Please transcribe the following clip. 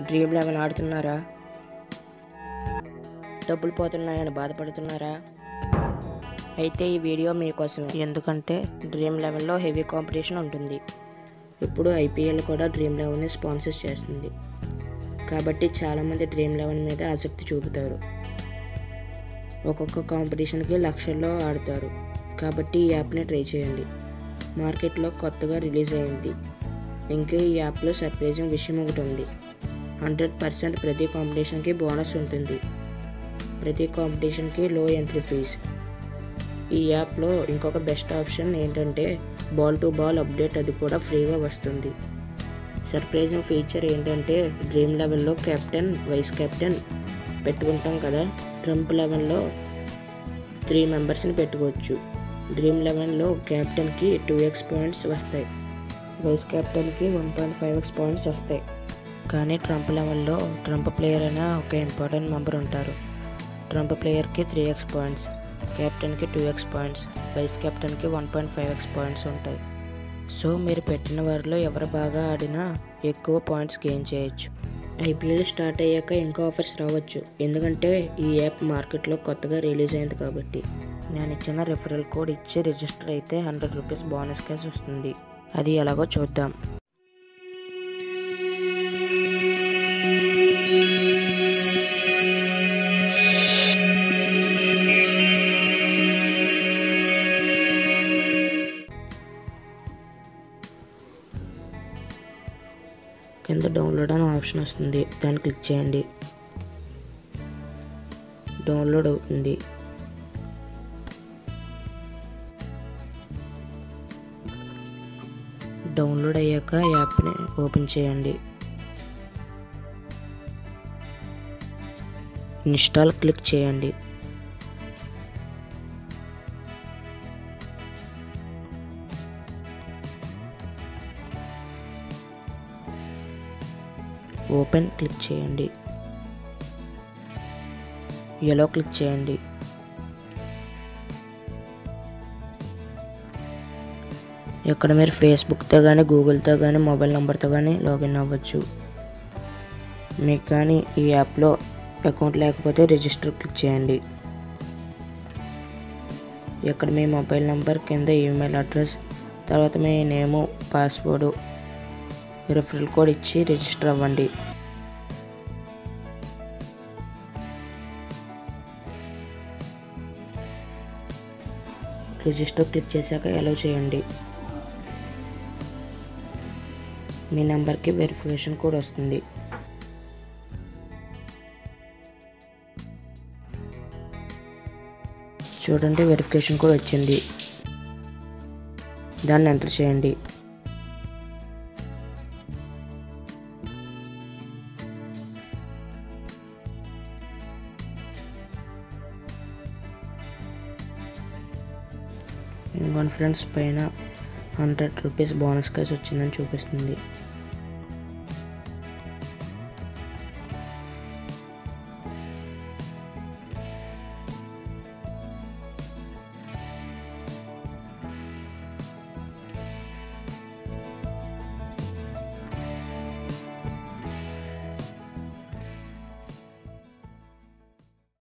Dream 11 ఆడుతున్నారా? డబ్బులు పోతున్నాయని బాధపడుతున్నారా? అయితే ఈ వీడియో మీకోసమే. ఎందుకంటే డ్రీమ్ 11లో హెవీ కాంపిటీషన్ ఉంటుంది. ఇప్పుడు IPL కూడా డ్రీమ్ 11ని స్పాన్సర్ చేస్తుంది. కాబట్టి చాలామంది డ్రీమ్ 11 మీద ఆసక్తి చూపుతారు. ఒక్కొక్క కాంపిటీషన్కి లక్షల్లో ఆడతారు. కాబట్టి ఈ యాప్ని ట్రై చేయండి. మార్కెట్లో కొత్తగా రిలీజ్ అయింది. ఇంకా ఈ యాప్లో సర్ప్రైజింగ్ విషయం ఒకటి ఉంది. 100% ప్రతి కాంపిటీషన్కి బోనస్ ఉంటుంది. ప్రతి కాంపిటీషన్కి లో ఎంట్రీ ఫీజ్. ఈ యాప్లో ఇంకొక బెస్ట్ ఆప్షన్ ఏంటంటే బాల్ టు బాల్ అప్డేట్, అది కూడా ఫ్రీగా వస్తుంది. సర్ప్రైజింగ్ ఫీచర్ ఏంటంటే డ్రీమ్ 11లో కెప్టెన్, వైస్ కెప్టెన్ పెట్టుకుంటాం కదా. ట్రంప్ 11లో 3 మెంబర్స్ని పెట్టుకోవచ్చు. డ్రీమ్ 11లో కెప్టెన్కి 2x పాయింట్స్ వస్తాయి, వైస్ కెప్టెన్కి 1.5x పాయింట్స్ వస్తాయి. కానీ ట్రంప్ 11లో ట్రంప్ ప్లేయర్ అనే ఒక ఇంపార్టెంట్ మెంబర్ ఉంటారు. ట్రంప్ ప్లేయర్కి 3x పాయింట్స్, కెప్టెన్కి 2x పాయింట్స్, వైస్ కెప్టెన్కి 1.5x పాయింట్స్ ఉంటాయి. సో మీరు పెట్టిన వారిలో ఎవరు బాగా ఆడినా ఎక్కువ పాయింట్స్ గెయిన్ చేయొచ్చు. IPL స్టార్ట్ అయ్యాక ఇంకా ఆఫర్స్ రావచ్చు. ఎందుకంటే ఈ యాప్ మార్కెట్లో కొత్తగా రిలీజ్ అయింది కాబట్టి. నేను ఇచ్చిన రిఫరల్ కోడ్ ఇచ్చి రిజిస్టర్ అయితే 100 రూపీస్ బోనస్ క్యాష్ వస్తుంది. అది ఎలాగో చూద్దాం. కింద డౌన్లోడ్ అనే ఆప్షన్ వస్తుంది, దాన్ని క్లిక్ చేయండి. డౌన్లోడ్ అవుతుంది. డౌన్లోడ్ అయ్యాక యాప్ని ఓపెన్ చేయండి. ఇన్స్టాల్ క్లిక్ చేయండి. ఓపెన్ క్లిక్ చేయండి. ఎలో క్లిక్ చేయండి. ఇక్కడ మీరు ఫేస్బుక్తో కానీ గూగుల్తో కానీ మొబైల్ నెంబర్తో కానీ లాగిన్ అవ్వచ్చు. మీకు కానీ ఈ యాప్లో అకౌంట్ లేకపోతే రిజిస్టర్ క్లిక్ చేయండి. ఇక్కడ మీ మొబైల్ నెంబర్, కింద ఈమెయిల్ అడ్రస్, తర్వాత మీ నేము, పాస్వర్డ్, రిఫరల్ కోడ్ ఇచ్చి రిజిస్టర్ అవ్వండి. రిజిస్టర్ క్లిక్ చేశాక అలౌ చేయండి. మీ నెంబర్కి వెరిఫికేషన్ కోడ్ వస్తుంది. చూడండి, వెరిఫికేషన్ కోడ్ వచ్చింది. దాన్ని ఎంటర్ చేయండి. ఫ్రెండ్స్ పైన 100 రూపీస్ బోనస్ క్యాష్ వచ్చిందని చూపిస్తుంది.